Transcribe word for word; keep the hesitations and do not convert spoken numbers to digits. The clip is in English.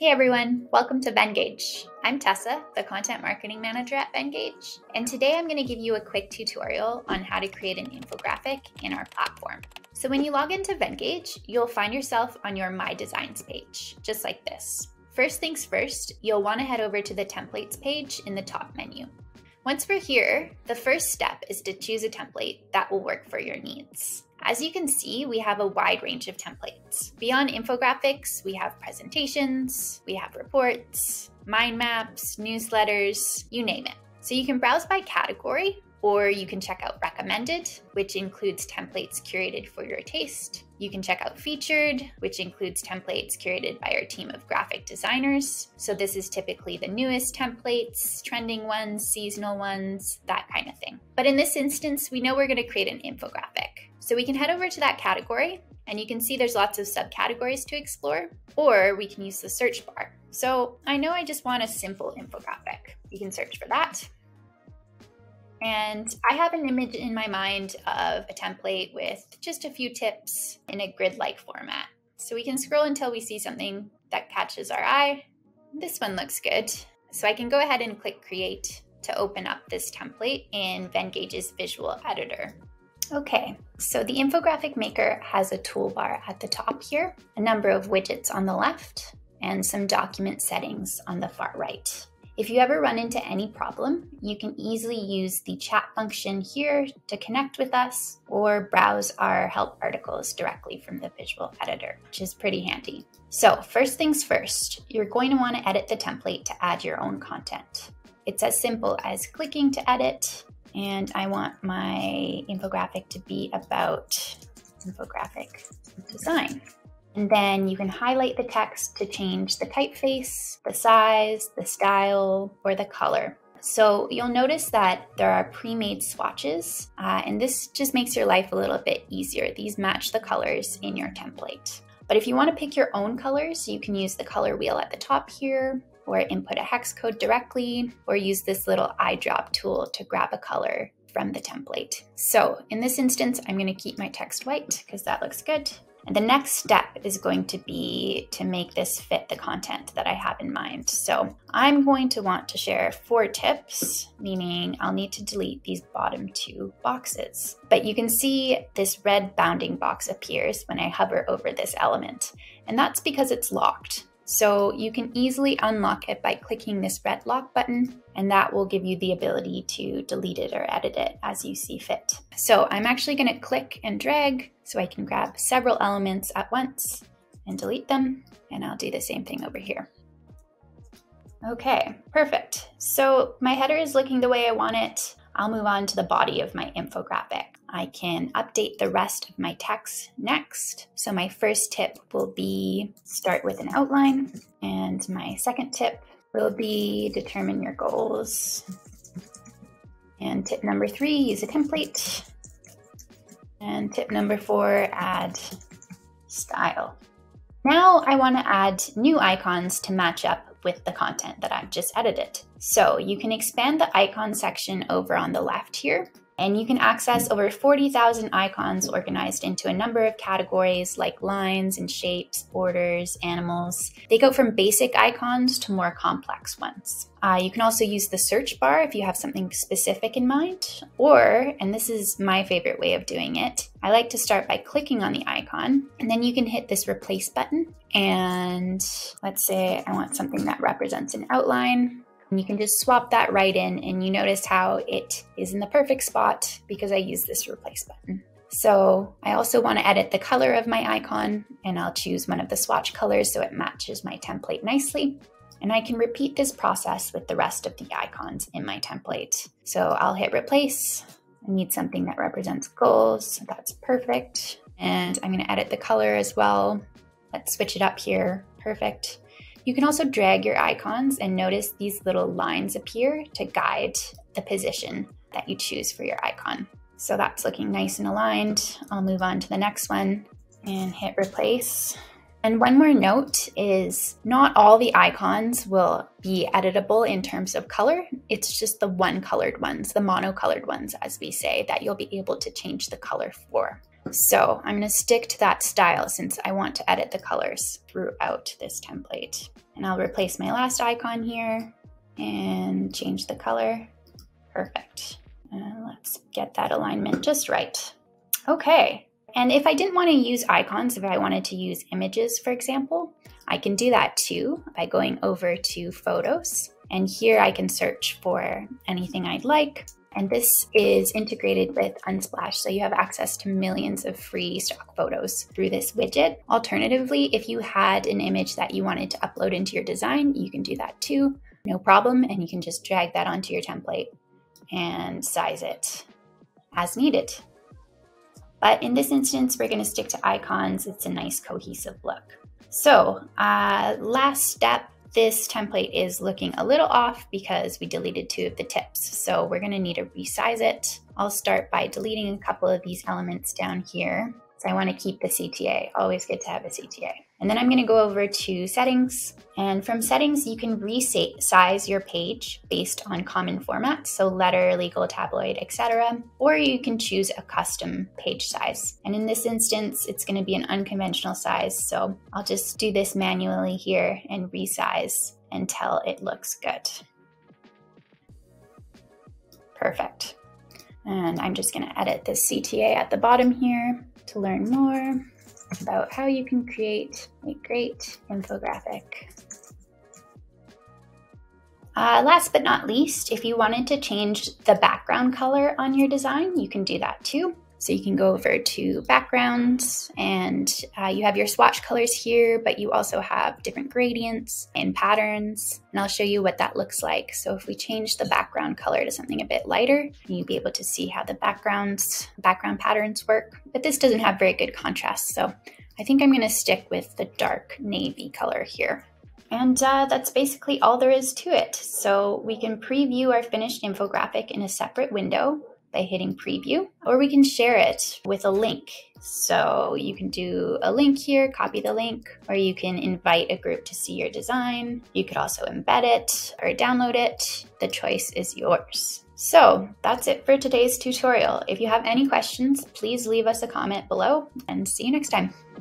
Hey everyone, welcome to Venngage. I'm Tessa, the Content Marketing Manager at Venngage, and today I'm going to give you a quick tutorial on how to create an infographic in our platform. So when you log into Venngage, you'll find yourself on your My Designs page, just like this. First things first, you'll want to head over to the Templates page in the top menu. Once we're here, the first step is to choose a template that will work for your needs. As you can see, we have a wide range of templates. Beyond infographics, we have presentations, we have reports, mind maps, newsletters, you name it. So you can browse by category, or you can check out recommended, which includes templates curated for your taste. You can check out featured, which includes templates curated by our team of graphic designers. So this is typically the newest templates, trending ones, seasonal ones, that kind of thing. But in this instance, we know we're going to create an infographic. So we can head over to that category, and you can see there's lots of subcategories to explore, or we can use the search bar. So I know I just want a simple infographic. You can search for that. And I have an image in my mind of a template with just a few tips in a grid-like format. So we can scroll until we see something that catches our eye. This one looks good. So I can go ahead and click Create to open up this template in Venngage's visual editor. Okay, so the infographic maker has a toolbar at the top here, a number of widgets on the left, and some document settings on the far right. If you ever run into any problem, you can easily use the chat function here to connect with us or browse our help articles directly from the visual editor, which is pretty handy. So first things first, you're going to want to edit the template to add your own content. It's as simple as clicking to edit, and I want my infographic to be about infographic design. And then you can highlight the text to change the typeface, the size, the style, or the color. So you'll notice that there are pre-made swatches, uh, and this just makes your life a little bit easier. These match the colors in your template. But if you want to pick your own colors, you can use the color wheel at the top here, or input a hex code directly, or use this little eyedrop tool to grab a color from the template. So in this instance, I'm going to keep my text white because that looks good. And the next step is going to be to make this fit the content that I have in mind. So I'm going to want to share four tips, meaning I'll need to delete these bottom two boxes. But you can see this red bounding box appears when I hover over this element, and that's because it's locked. So you can easily unlock it by clicking this red lock button, and that will give you the ability to delete it or edit it as you see fit. So I'm actually going to click and drag so I can grab several elements at once and delete them, and I'll do the same thing over here. Okay, perfect. So my header is looking the way I want it. I'll move on to the body of my infographic. I can update the rest of my text next. So my first tip will be start with an outline, and my second tip will be determine your goals. And tip number three, use a template. And tip number four, add style. Now I want to add new icons to match up with the content that I've just edited. So you can expand the icon section over on the left here, and you can access over forty thousand icons organized into a number of categories like lines and shapes, borders, animals. They go from basic icons to more complex ones. Uh, you can also use the search bar if you have something specific in mind, or, and this is my favorite way of doing it, I like to start by clicking on the icon, and then you can hit this replace button. And let's say I want something that represents an outline. And you can just swap that right in, and you notice how it is in the perfect spot because I use this replace button. So I also want to edit the color of my icon, and I'll choose one of the swatch colors so it matches my template nicely. And I can repeat this process with the rest of the icons in my template. So I'll hit replace. I need something that represents goals. So that's perfect. And I'm going to edit the color as well. Let's switch it up here. Perfect. You can also drag your icons and notice these little lines appear to guide the position that you choose for your icon. So that's looking nice and aligned. I'll move on to the next one and hit replace. And one more note is not all the icons will be editable in terms of color. It's just the one colored ones, the monocolored ones, as we say, that you'll be able to change the color for. So I'm going to stick to that style since I want to edit the colors throughout this template. And I'll replace my last icon here and change the color. Perfect. And let's get that alignment just right. Okay. And if I didn't want to use icons, if I wanted to use images, for example, I can do that too by going over to Photos. And here I can search for anything I'd like. And this is integrated with Unsplash, so you have access to millions of free stock photos through this widget. Alternatively, if you had an image that you wanted to upload into your design, you can do that too, no problem. And you can just drag that onto your template and size it as needed. But in this instance, we're going to stick to icons. It's a nice cohesive look. So uh, last step, this template is looking a little off because we deleted two of the tips. So we're going to need to resize it. I'll start by deleting a couple of these elements down here. So I want to keep the C T A, always good to have a C T A. And then I'm going to go over to settings. And from settings, you can resize your page based on common formats, so letter, legal, tabloid, et cetera. Or you can choose a custom page size. And in this instance, it's going to be an unconventional size. So I'll just do this manually here and resize until it looks good. Perfect. And I'm just going to edit this C T A at the bottom here to learn more about how you can create a great infographic. Uh, last but not least, if you wanted to change the background color on your design, you can do that too. So you can go over to backgrounds and uh, you have your swatch colors here, but you also have different gradients and patterns. And I'll show you what that looks like. So if we change the background color to something a bit lighter, you'll be able to see how the backgrounds, background patterns work. But this doesn't have very good contrast. So I think I'm going to stick with the dark navy color here. And uh, that's basically all there is to it. So we can preview our finished infographic in a separate window by hitting preview, or we can share it with a link. So you can do a link here, copy the link, or you can invite a group to see your design. You could also embed it or download it. The choice is yours. So that's it for today's tutorial. If you have any questions, please leave us a comment below and see you next time.